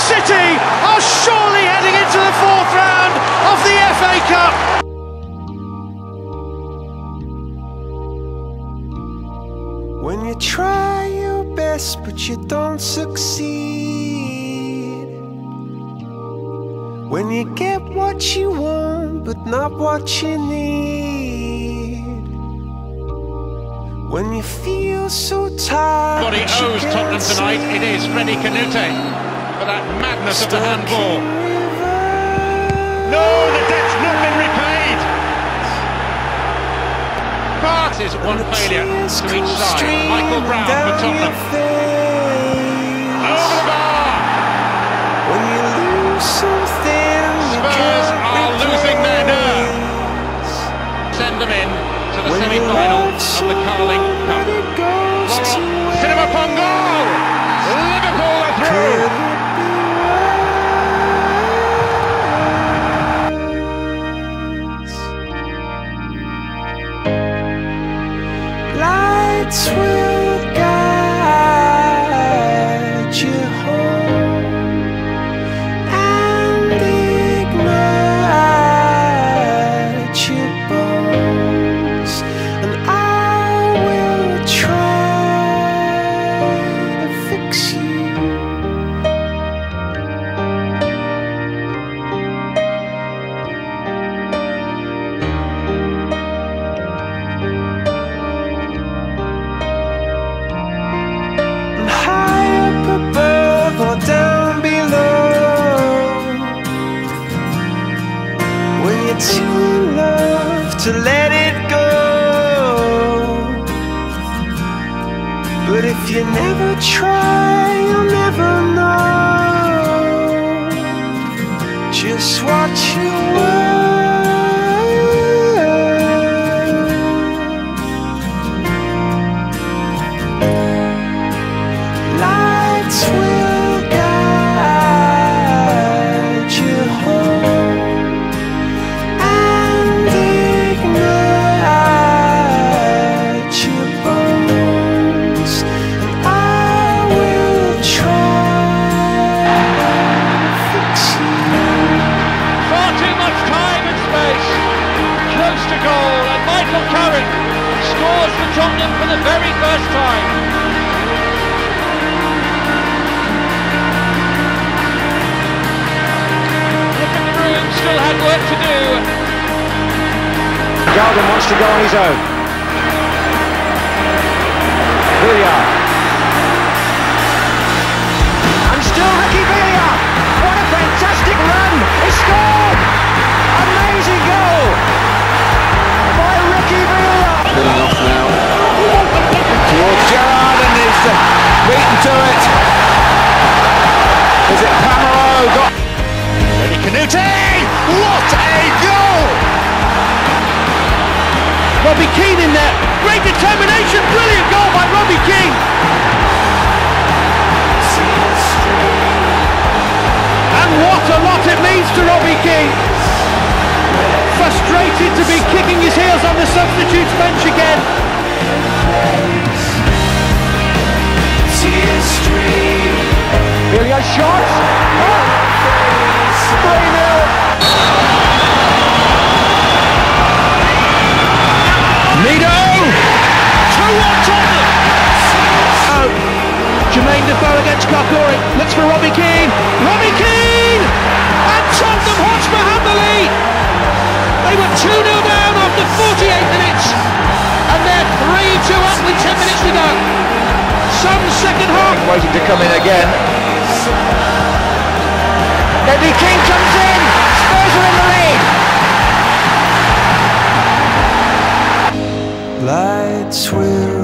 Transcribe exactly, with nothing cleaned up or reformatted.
City are surely heading into the fourth round of the F A Cup. When you try your best but you don't succeed, when you get what you want but not what you need, when you feel so tired. What he owes Tottenham tonight, it is Freddie Canute for that madness of the handball. No, the debt's not been repaid. But is one failure to each side. Michael Brown for Tottenham. Over the bar. When you lose something, Spurs are losing their nerve. Send them in to the semi-final of the Carling Cup. Laurent Cinema Pongolle. Liverpool are through. Lights will guide you home and ignite your bones, and I will try to fix you. Above or down below, when you're too in love to let it go, but if you never try, you'll never know just what you were. Lights will guide you home and ignite your bones, and I will try to fix you. Far too much time and space. Close to goal, and Michael Carrick scores for Tottenham for the very first time. Still had work to do. Garden wants to go on his own. Villiard. And still Ricky Villiard. What a fantastic run. He scored. Amazing goal by Ricky Villiard. Pulling off now. Towards Gerrard, and he's uh, beaten to it. Is it Pamaro? Got Freddie Canute! What a goal! Robbie Keane in there. Great determination. Brilliant goal by Robbie Keane. And what a lot it means to Robbie Keane. Frustrated to be kicking his heels on the substitutes bench again. Villiard shot. three nil. Nido! two one Tottenham! Oh, Jermaine Defoe against Kakuri. Looks for Robbie Keane. Robbie Keane! And Tottenham Hotspur have the lead! They were two nil down after forty-eight minutes. And they're three two up with ten minutes to go. Some second half. Waiting to come in again. Robbie Keane comes in. Spurs are in the lead. Lights will